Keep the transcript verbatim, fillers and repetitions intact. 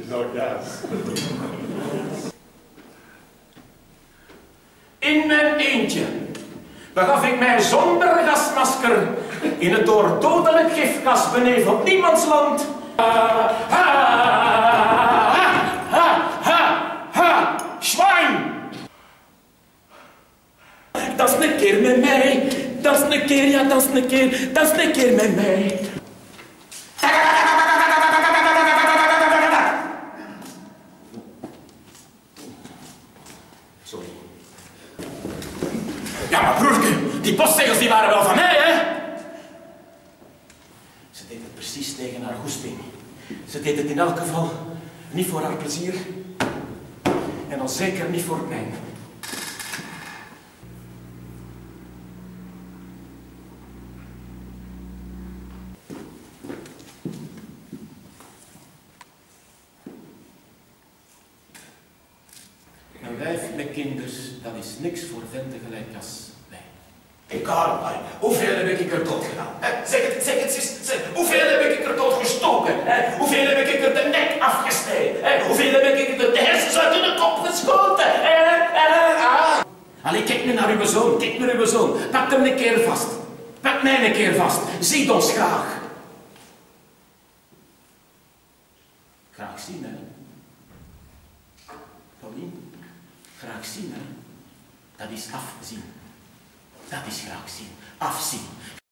is ook juist. In mijn eentje begaf ik mij zonder gasmasker in het door dodelijk gifgas beneveld niemandsland. Ha, ha, ha, ha, ha, Schwein! Dat is een keer met mij, dat is een keer, ja, dat is een keer, dat is een keer met mij. Sorry. Ja, maar broerke, die postzegels die waren wel van mij, hè? Ze deed het precies tegen haar goesting. Ze deed het in elk geval niet voor haar plezier. En al zeker niet voor mijn. Een wijf met kinders, dat is niks voor venten gelijk als wij. Ik Karel, hoeveel heb ik er dood gedaan? Zeg het, zeg het, zeg, hoeveel heb ik er dood gestoken? Hoeveel heb ik er de nek afgesneden? Hoeveel heb ik er de hersens uit de kop geschoten? Allee, kijk nu naar uw zoon, kijk naar uw zoon. Pak hem een keer vast. Pak mij een keer vast. Zie ons graag. Graag zien, hè. Paulien, graag zien, hè. Dat is afzien. Dat is graag zien. Afzien.